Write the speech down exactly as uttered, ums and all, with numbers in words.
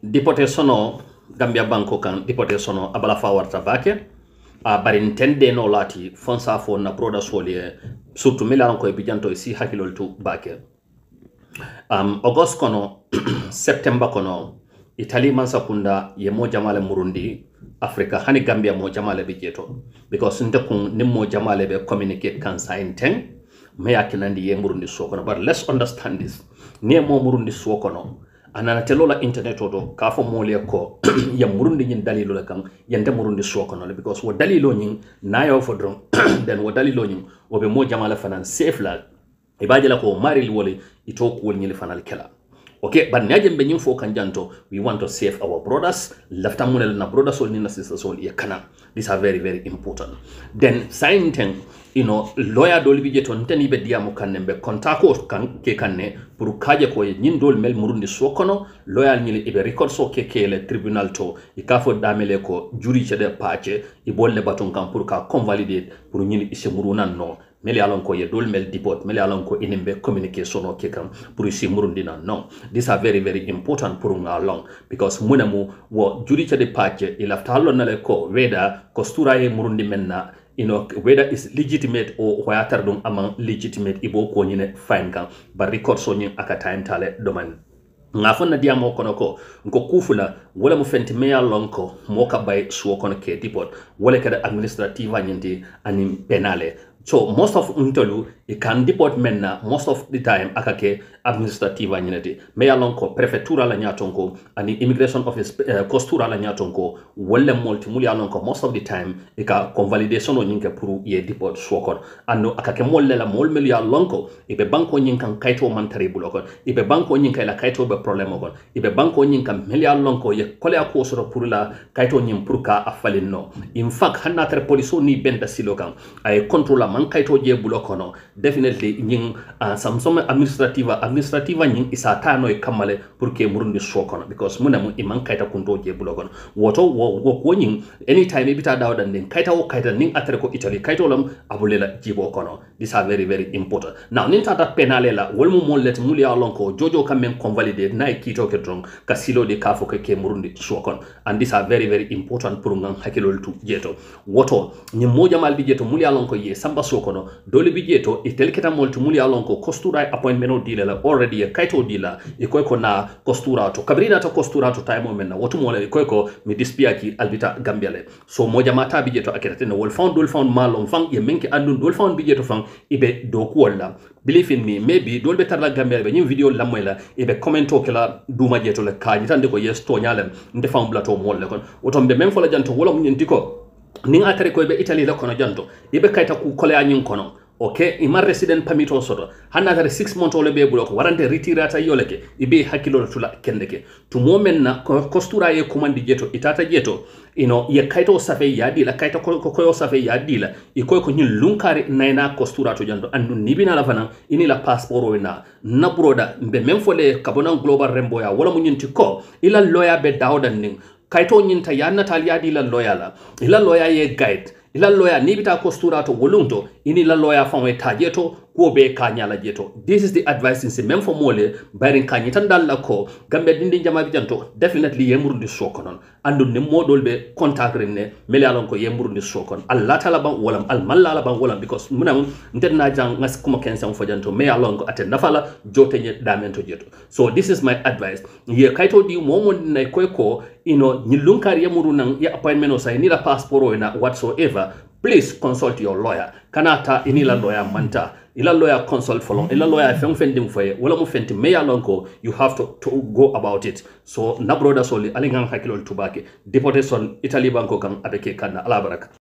deportation o Gambia banko kan deportation o abala fa warta bake a bari ntende no lati fonsa fo na broda solie surtout milan ko e bijanto si hakilol tu bake um august kono september kono Italy man sakunda ye mo jamale murundi Africa hani Gambia mo jamale be jeto because ndekun nimmo jamale be communicate kan sign ten me yakinandi ye murundi sokono but let's understand this ne mo murundi sokono anana telola internet odo ka fo mole ko ya murundi nyin dalilo la kan yande murundi sokono because wo dalilo nyin nayo fo dron den wo dalilo nyin wo be mo jamale fanan safe la e baje la ko maril wole ito ko nyil fanal kala. Okay, but nyajembe nyim fo kanjanto, we want to save our brothers. Lafta munel na brothers all na sisters all yakana. These are very very important. Then sign ten, you know, lawyer dol bije ton ten ibe diamo kanembe kontako kan ke kanne pour kaje ko nyin dol mel murundi sokono lawyer nyili ibe record so ke kele tribunal to ikafo damele ko juri chede pache ibolle baton kan pour ka convalidate pour nyili ise murunan no. Meli alon ko ye dol mel deport meli alon ko inimbe communication o kekam pour isi murundina no. These are very very important pour nga long because munamu wo juri chede pache ilafta hallo nale ko weda kostura ye murundi menna you know whether is legitimate or whatever dum among legitimate ibo ko nyine fine kan ba record so nyin aka time tale domain nga fonna diamo kono ko ngo kufula wala mu fenti meya lonko mo ka bay suwo kono ke deport wala kada administrative nyindi anim penale. So most of untolu it can deport menna most of the time akake administrative anyinati me alonko prefectura la nyatonko ani immigration office uh, costura la nyatonko wala multi muli alonko most of the time ika convalidation o nyinke pour ye deport swokon anno akake molle la mol meli alonko ibe banko nyinkan kaito mantari bulokon ibe banko nyinka la kaito be problem okon ibe banko nyinka meli alonko ye kole akosoro pour la kaito nyim pour ka afalin no in fact hanna ter police ni benda silokan ay control man kaito je bulokono definitely nying uh, some some administrative administrative nying isa tano e kamale pour que murundi sokono because muna mu iman kaita kunto je bulokono woto wo wo ko nying anytime bita dawda nin kaita wo kaita nin atre ko Italy kaito lam abulela jibo kono. These are very very important. Now nin tata penale la wolmu mollet muli alonko jojo kamen convalidate na kito ke drong kasilo de kafo ke ke murundi sokono and these are very very important pour ngam hakilol tu jeto woto nyim moja mal bi jeto muli alonko ye samba kono dole bijeto itel keta molti muli alonko kostura appointment o dila la already e kaito dila e koy ko na kostura to kabrina to kostura to time men na wotu mole e koy ko mi dispia ki albita Gambia le so moja mata bijeto aketa no wol found dol found malon fang ye menki andun dol found bijeto fang ibe do ko wala believe in me maybe dol be tarla Gambia be nyim video lamoy la ibe commento kala duma jeto le kaji tande ko yes to nyalem nde fam blato mole kon wotom be même fo la janto wala mu nyenti ko ning atare ko be Italy la kono janto ibe kayta ku kole anyin kono okay ima resident permit o soto hanna tare six months ole be bulo ko warante retirata yoleke ibe hakilo tula kendeke to moment na kostura ye commandi jeto itata jeto ino ye kayto safe yadi la kayta ko ko safe yadi la e ko ko nyin lunkari nayna kostura to janto andu nibina la fana ini la passport o na na broda be même fole kabona global rembo ya wala mu nyinti ko ila lawyer be dawdan ning kaito nyinta ya natal ya di la lawyer la ila lawyer ye guide ila lawyer ni bita kostura to wolunto ini la lawyer fanwe tajeto ko be kanyala jeto. This is the advice in même for mole barin kanyi tan dalla ko gambe dindi jama bijanto definitely yemrundi sokonon andu ne modol be contact renne mele alon ko yemrundi sokon alla tala ban wala al malla ban wala because munam ntenna jang ngas kuma kensan fojanto me alon ko aten nafala jotenye damento jeto. So this is my advice ye kaito di momo na ko ko ino nyilunkar yemuru nan ya appointment o say ni la passport o na whatsoever. Please consult your lawyer. Kanata inila lawyer manta. Ila lawyer consult for long. Ila lawyer feng fending for you. Wala mu fenti meya lonko. You have to, to go about it. So na broda soli alingang hakilol tubake. Deportation Italy banko kang abeke kana alabaraka.